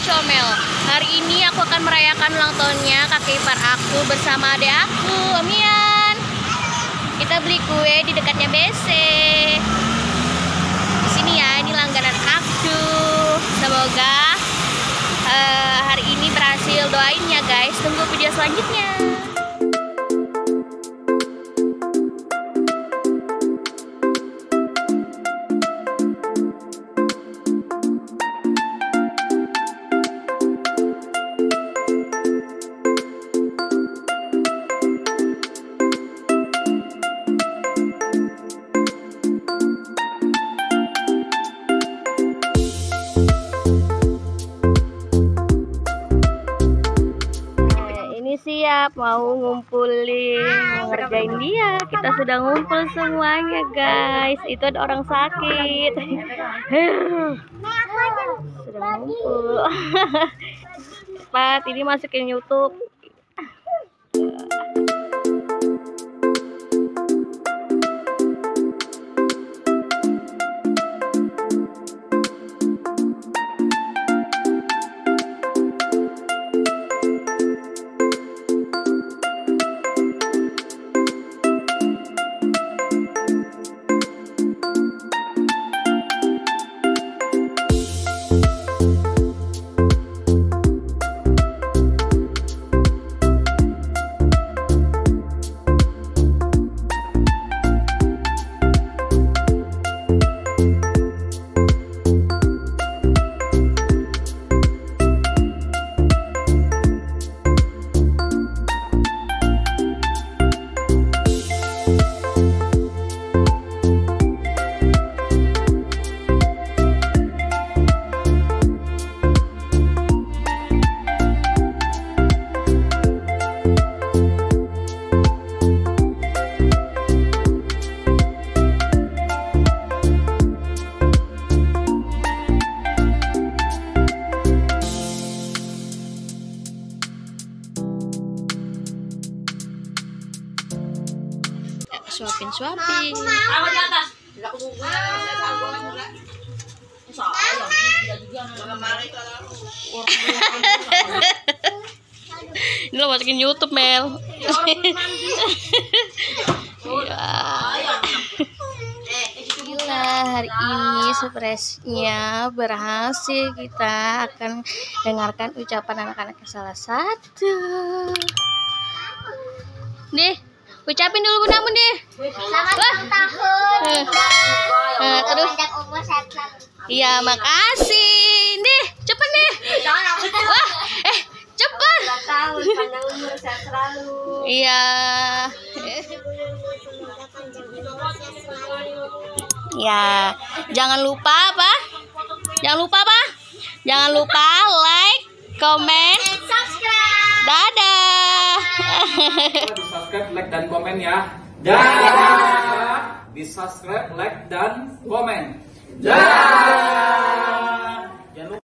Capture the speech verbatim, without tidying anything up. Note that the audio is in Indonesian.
Comel. Hari ini aku akan merayakan ulang tahunnya kakek ipar aku bersama adik aku, Om Ian. Kita beli kue di dekatnya B C. Di sini ya, ini langganan aku. Semoga uh, hari ini berhasil, doain ya guys. Tunggu video selanjutnya. Siap mau ngumpulin, mau ngerjain dia. Kita sudah ngumpul semuanya guys. Itu ada orang sakit. Sudah ngumpul. Cepat, ini masukin YouTube. Suapin suapin. Taruh di atas. Ini lo masukin YouTube Mel. Gila, hari ini surprise-nya berhasil. Kita akan dengarkan ucapan anak-anak salah satu. Nih, ucapin dulu Bunda Mun deh. Selamat ulang tahun. Nah, terus panjang umur, sehat selalu. iya, makasih. Deh, cepet deh. Wah, eh, cepet. Ulang tahun, panjang umur, sehat selalu. Iya. Ya, jangan lupa apa? Jangan lupa apa? Jangan lupa like, comment, And subscribe. dadah. Di subscribe, like, dan komen ya. Dadah. Di subscribe, like, dan komen. Dadah.